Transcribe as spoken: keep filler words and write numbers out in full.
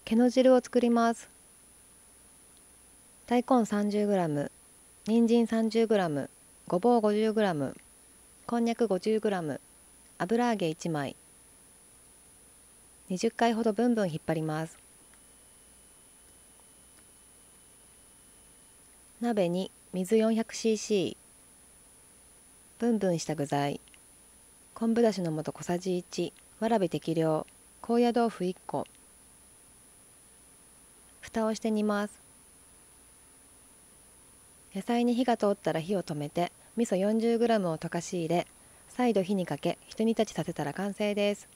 けの汁を作ります。大根 さんじゅうグラム、人参 さんじゅうグラム、ごぼう ごじゅうグラム、こんにゃく ごじゅうグラム、油揚げいちまい。にじゅっかいほどブンブン引っ張ります。鍋に水 よんひゃくシーシー、ブンブンした具材、昆布だしの素小さじいち、わらび適量、高野豆腐いっこ。蓋をして煮ます。野菜に火が通ったら火を止めて、味噌 よんじゅうグラム を溶かし入れ、再度火にかけ、ひと煮立ちさせたら完成です。